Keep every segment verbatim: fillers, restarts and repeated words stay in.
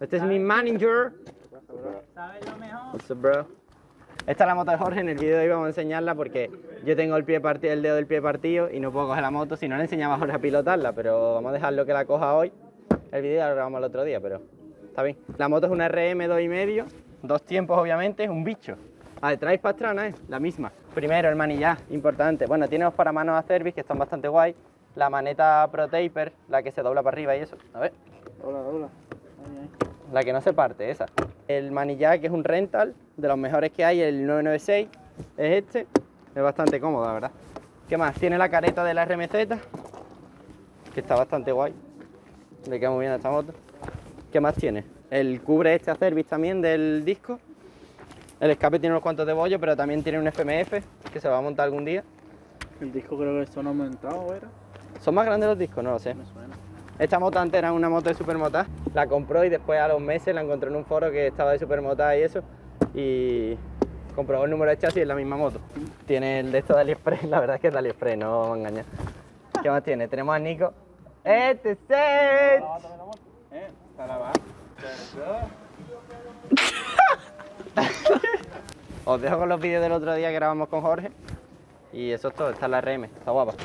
Este es mi manager. ¿Sabes lo mejor? What's up, bro? Esta es la moto de Jorge, en el vídeo de hoy vamos a enseñarla porque yo tengo el pie partido, el dedo del pie partido y no puedo coger la moto, si no le enseñaba a Jorge a pilotarla, pero vamos a dejarlo que la coja hoy. El vídeo ya lo grabamos el otro día, pero está bien. La moto es una R M dos y medio, dos tiempos obviamente, es un bicho. A ver, traes pastrana, ¿eh? La misma. Primero el manillar, importante. Bueno, tiene los paramanos a Cervis que están bastante guay. La maneta Pro Taper, la que se dobla para arriba y eso. A ver. Dobla, dobla. La que no se parte, esa. El manillar, que es un rental, de los mejores que hay, el nueve nueve seis, es este. Es bastante cómodo, la verdad. ¿Qué más? Tiene la careta de la R M Z, que está bastante guay. Le queda muy bien a esta moto. ¿Qué más tiene? El cubre este a Cervis también del disco. El escape tiene unos cuantos de bollo, pero también tiene un F M F, que se va a montar algún día. El disco creo que son aumentados, ¿era? ¿Son más grandes los discos? No lo sé. Me suena. Esta moto antes era una moto de supermotard, la compró y después a los meses la encontró en un foro que estaba de supermotard y eso, y comprobó el número de chasis y es la misma moto. Tiene el de esto de AliExpress, la verdad es que es de AliExpress, no vamos a engañar. ¿Qué más tiene? Tenemos a Nico. ¡Este set! ¿Eh? Para la Os dejo con los vídeos del otro día que grabamos con Jorge, y eso es todo, esta es la R M, está guapa.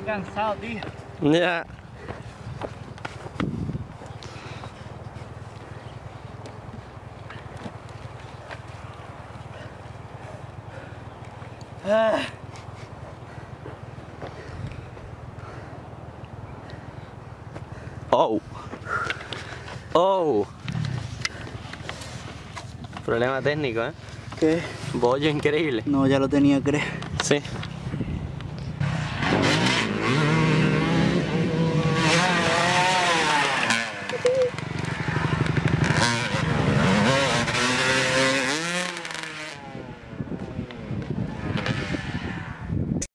cansado, tío. Ya. Ah. Oh. Oh. Problema técnico, ¿eh? ¿Qué? Bollo increíble. No, ya lo tenía, creo. Sí.